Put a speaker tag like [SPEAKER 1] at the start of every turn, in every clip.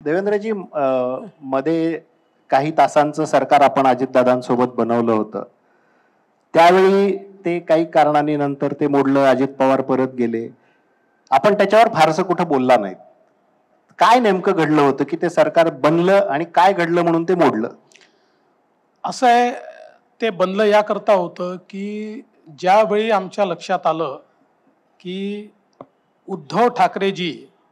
[SPEAKER 1] देवेंद्रजी, मध्ये काही तासांचं सरकार आपण अजितदादांसोबत बनवलं होतं. त्यावेळी ते काही कारणांनी नंतर ते मोडलं, अजित पवार परत गेले. आपण त्याच्यावर फारसं कुठं बोलला नाही. काय नेमकं घडलं होतं की ते सरकार बनलं आणि काय घडलं म्हणून ते मोडलं?
[SPEAKER 2] असं आहे, ते बनलं याकरता होतं की ज्यावेळी आमच्या लक्षात आलं की उद्धव ठाकरेजी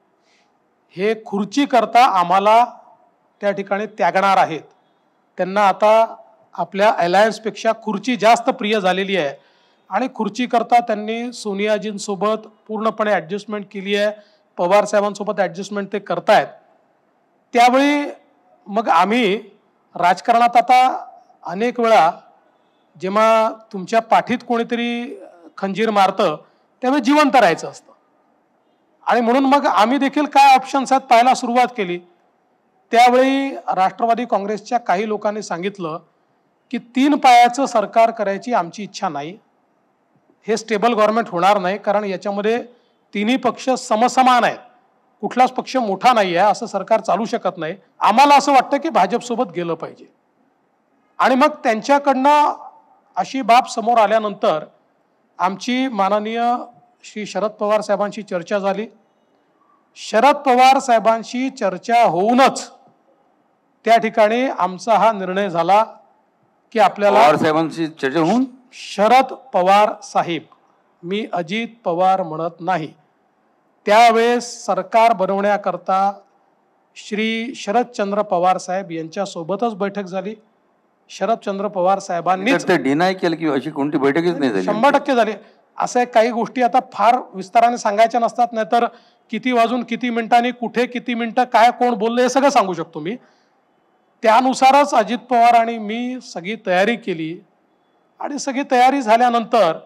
[SPEAKER 2] हे खुर्ची करता आम्हाला त्या ठिकाणी त्यागणार आहेत, त्यांना आता आपल्या अलायन्सपेक्षा खुर्ची जास्त प्रिय झालेली आहे आणि खुर्ची करता त्यांनी सोनियाजींसोबत पूर्णपणे ॲडजस्टमेंट केली आहे, पवार साहेबांसोबत ॲडजस्टमेंट ते करतायत. त्यावेळी मग आम्ही राजकारणात आता अनेक वेळा जेव्हा तुमच्या पाठीत कोणीतरी खंजीर मारतं त्यावेळी जिवंत राहायचं असतं आणि म्हणून मग आम्ही देखील काय ऑप्शन्स आहेत पाहायला सुरुवात केली. त्यावेळी राष्ट्रवादी काँग्रेसच्या काही लोकांनी सांगितलं की 3 पायाचं सरकार करायची आमची इच्छा नाही, हे स्टेबल गव्हर्नमेंट होणार नाही, कारण याच्यामध्ये तिन्ही पक्ष समसमान आहेत, कुठलाच पक्ष मोठा नाही आहे, असं सरकार चालू शकत नाही. आम्हाला असं वाटतं की भाजपसोबत गेलं पाहिजे. आणि मग त्यांच्याकडनं अशी बाब समोर आल्यानंतर आमची माननीय श्री शरद पवार साहेबांशी चर्चा झाली. शरद पवार साहेबांशी चर्चा होऊनच त्या ठिकाणी आमचा हा निर्णय झाला की आपल्याला
[SPEAKER 3] पवार साहेबांशी चर्चा होऊन,
[SPEAKER 2] शरद पवार साहेब, मी अजित पवार म्हणत नाही, त्यावेळेस सरकार बनवण्याकरता श्री शरदचंद्र पवार साहेब यांच्यासोबतच बैठक झाली. शरदचंद्र पवार साहेबांनीच
[SPEAKER 3] ते डिनाय केलं की अशी कोणती बैठकच नाही झाली.
[SPEAKER 2] 100% झाली. असं काही गोष्टी आता फार विस्ताराने सांगायच्या नसतात, नाहीतर किती वाजून किती मिनिटांनी कुठे किती मिनिटं काय कोण बोललं हे सगळं सांगू शकतो मी. त्यानुसारच अजित पवार आणि मी सगळी तयारी केली आणि सगळी तयारी झाल्यानंतर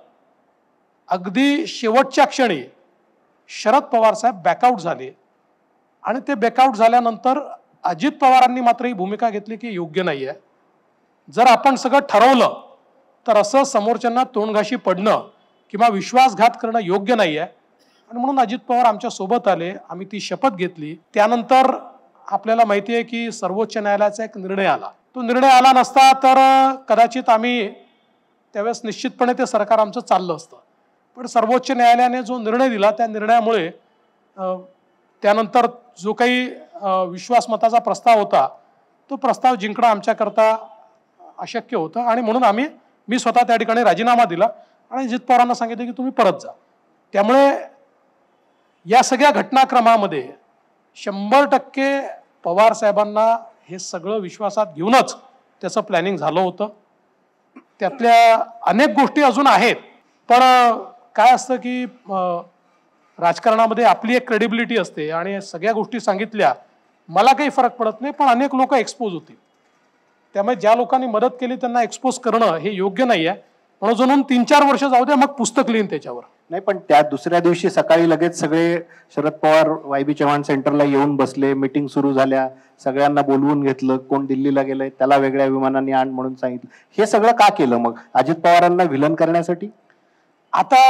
[SPEAKER 2] अगदी शेवटच्या क्षणी शरद पवार साहेब बॅकआउट झाले आणि ते बॅकआउट झाल्यानंतर अजित पवारांनी मात्र ही भूमिका घेतली की योग्य नाही आहे, जर आपण सगळं ठरवलं तर असं समोरच्यांना तोंडघाशी पडणं किंवा विश्वासघात करणं योग्य नाही आहे. आणि म्हणून अजित पवार आमच्या सोबत आले, आम्ही ती शपथ घेतली. त्यानंतर आपल्याला माहिती आहे की सर्वोच्च न्यायालयाचा एक निर्णय आला. तो निर्णय आला नसता तर कदाचित आम्ही त्यावेळेस निश्चितपणे ते सरकार आमचं चाललं असतं. पण सर्वोच्च न्यायालयाने जो निर्णय दिला त्या निर्णयामुळे त्यानंतर जो काही विश्वासमताचा प्रस्ताव होता तो प्रस्ताव जिंकणं आमच्याकरता अशक्य होतं आणि म्हणून मी स्वतः त्या ठिकाणी राजीनामा दिला आणि अजित पवारांना सांगितलं की तुम्ही परत जा. त्यामुळे या सगळ्या घटनाक्रमामध्ये 100% पवार साहेबांना हे सगळं विश्वासात घेऊनच त्याचं प्लॅनिंग झालं होतं. त्यातल्या अनेक गोष्टी अजून आहेत, पण काय असतं की राजकारणामध्ये आपली एक क्रेडिबिलिटी असते आणि सगळ्या गोष्टी सांगितल्या मला काही फरक पडत नाही, पण अनेक लोक एक्सपोज होतील. त्यामुळे ज्या लोकांनी मदत केली त्यांना एक्सपोज करणं हे योग्य नाही आहे. म्हणून 3-4 वर्ष जाऊ द्या, मग पुस्तक लिहिन त्याच्यावर.
[SPEAKER 1] नाही, पण त्या दुसऱ्या दिवशी सकाळी लगेच सगळे शरद पवार वाय.बी. चव्हाण सेंटरला येऊन बसले, मीटिंग सुरू झाल्या, सगळ्यांना बोलवून घेतलं, कोण दिल्लीला गेलंय त्याला वेगळ्या विमानांनी आण म्हणून सांगितलं. हे सगळं का केलं मग? अजित पवारांना व्हिलन करण्यासाठी?
[SPEAKER 2] आता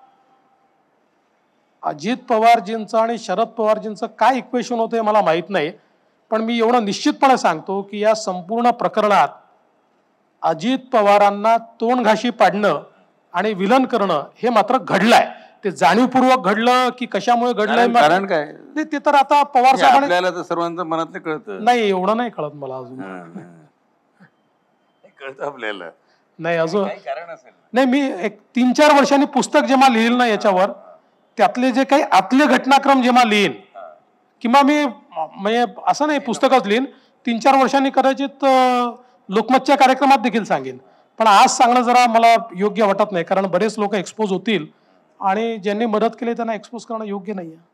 [SPEAKER 2] अजित पवारजींचं आणि शरद पवारजींचं काय इक्वेशन होतं हे मला माहीत नाही, पण मी एवढं निश्चितपणे सांगतो की या संपूर्ण प्रकरणात अजित पवारांना तोंडघाशी पाडणं आणि विलन करणं हे मात्र घडलंय. ते जाणीवपूर्वक घडलं की कशामुळे घडलंय
[SPEAKER 3] कारण काय
[SPEAKER 2] ते तर आता पवार साहेबांनी,
[SPEAKER 3] आपल्याला तर सर्वांचं मनात कळतं.
[SPEAKER 2] नाही एवढं नाही कळत मला अजून.
[SPEAKER 3] कळतं आपल्याला
[SPEAKER 2] नाही अजून नाही. मी एक 3-4 वर्षांनी पुस्तक जेव्हा लिहिल ना याच्यावर, त्यातले जे काही आतले घटनाक्रम जेव्हा लिहीन किंवा मी म्हणजे असं नाही पुस्तकच लिहीन, 3-4 वर्षांनी कदाचित लोकमतच्या कार्यक्रमात देखील सांगेन. पण आज सांगणं जरा मला योग्य वाटत नाही, कारण बरेच लोक एक्सपोज होतील आणि ज्यांनी मदत केली त्यांना एक्सपोज करणं योग्य नाही आहे.